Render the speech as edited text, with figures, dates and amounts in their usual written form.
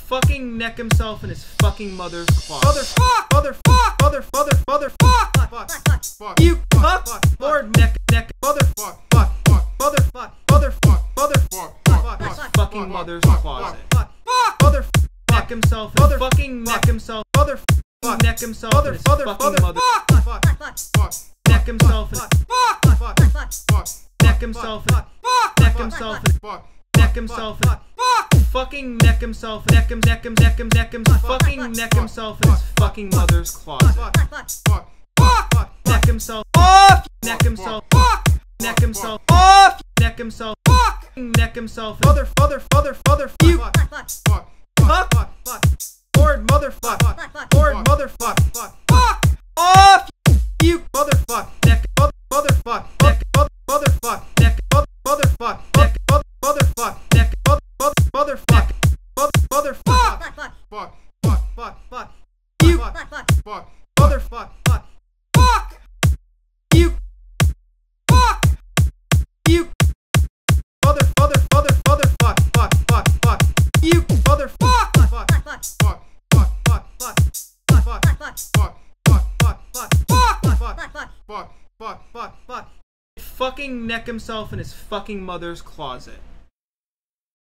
fucking neck himself in his fucking mother's closet. Motherfuck. You fuck. Lord neck. Motherfuck. His fucking mother's closet. Neck himself. Fucking neck himself. Neck himself in his fucking mother. Neck himself. Neck himself. Neck himself. Neck himself. Fucking neck himself. Neck him. Fucking neck himself in his fucking mother's closet. Neck himself. Neck himself. Neck himself. Neck himself. Neck himself. Mother. You. Fuck. Lord motherfuck. Lord motherfuck. Off. You motherfuck. Neck. Motherfuck. Neck. Motherfuck. Neck. Motherfuck. Neck. Motherfuck. Neck. Motherfuck. Motherfuck. Fuck. You. Motherfuck. Fuck. You. Fuck. You. Motherfuck. Fuck. You. Motherfuck. Fuck. Fucking neck himself in his fucking mother's closet.